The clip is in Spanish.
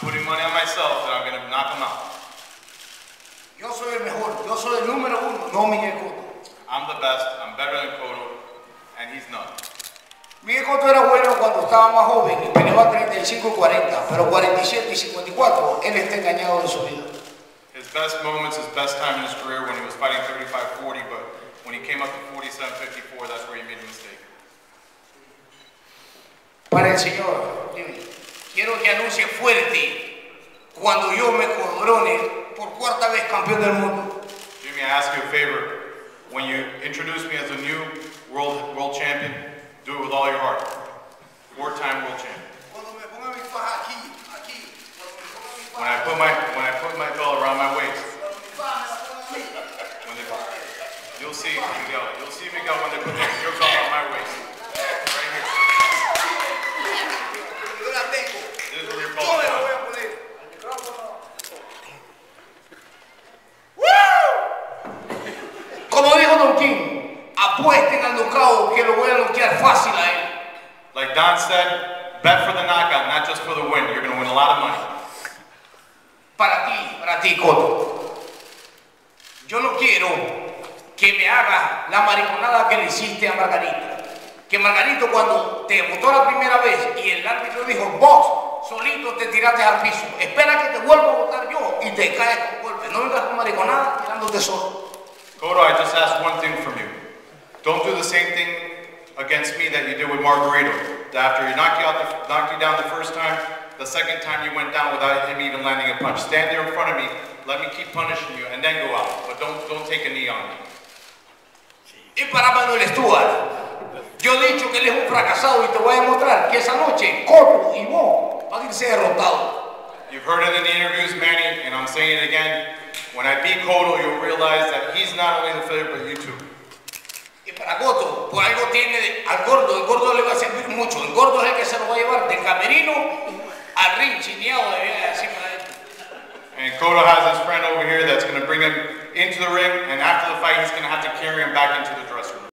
putting money on myself that I'm going to knock him out. Yo soy el mejor, yo soy el número uno, no Miguel Cotto. I'm the best, I'm better than Cotto, and he's not. Miguel Cotto era bueno cuando estaba más joven y peleaba 35 y 40, pero 47 y 54, él está engañado en su vida. His best moments, his best time in his career when he was fighting 35-40, but when he came up to 47-54, that's where he made a mistake. Para el Señor, quiero que anuncie fuerte cuando yo me corone por cuarta vez campeón del mundo. Jimmy, I ask you a favor. When you introduce me as a new world champion, do it with all your heart. Four-time world champion. When I put my belt around my waist. You'll see Miguel when they put your belt around my waist. Right here. This is where your belt is. Como dijo Don King, apuesten al knockout que lo voy a noquear fácil a él. Like Don said, bet for the knockout, not just for the win. You're going to win a lot of money. Para ti, Cotto. Yo no quiero que me haga la mariconada que le hiciste a Margarito. Que Margarito cuando te votó la primera vez y el árbitro dijo, vos solito te tiraste al piso. Espera que te vuelva a votar yo y te caes con golpe. No vengas con mariconada tirándote solo. Cotto, I just ask one thing from you. Don't do the same thing against me that you did with Margarito. After he knocked you down the first time, the second time you went down without him even landing a punch. Stand there in front of me, let me keep punishing you, and then go out. But don't take a knee on me. Y para Manuel Stewart, yo he dicho que él es un fracasado y te voy a demostrar que esa noche Cotto y vos van a irse derrotados. You've heard it in the interviews, Manny, and I'm saying it again. When I beat Cotto, you'll realize that he's not only the favorite, but you too. Y para Cotto, por algo tiene al gordo, el gordo le va a servir mucho. El gordo es el que se lo va a llevar del camerino al ring, chineado de vida así para él. And Cotto has his friend over here that's going to bring him into the ring, and after the fight, he's going to have to carry him back into the dressing room.